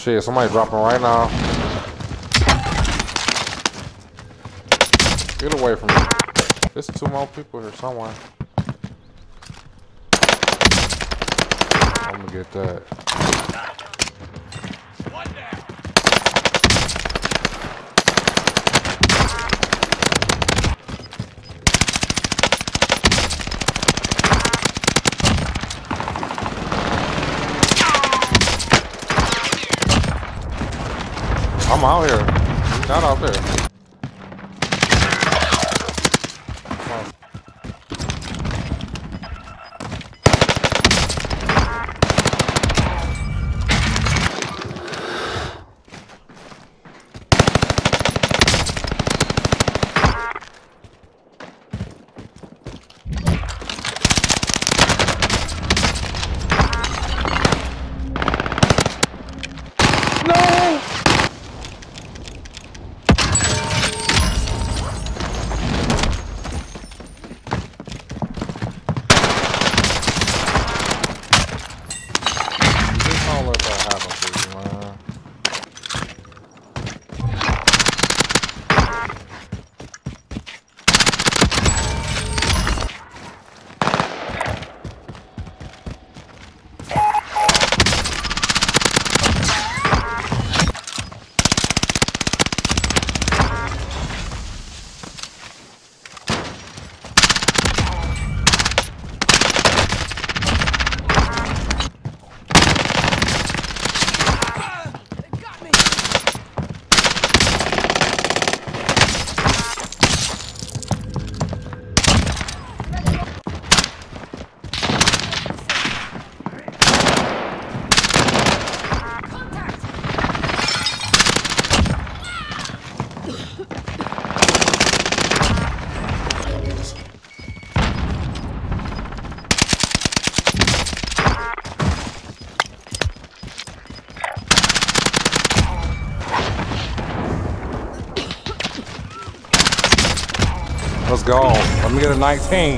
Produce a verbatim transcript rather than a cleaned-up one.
shit, somebody dropping right now. Get away from me. There's two more people here somewhere. I'm gonna get that. I'm out here. He's not out there. Let's go. Let me get a nineteen.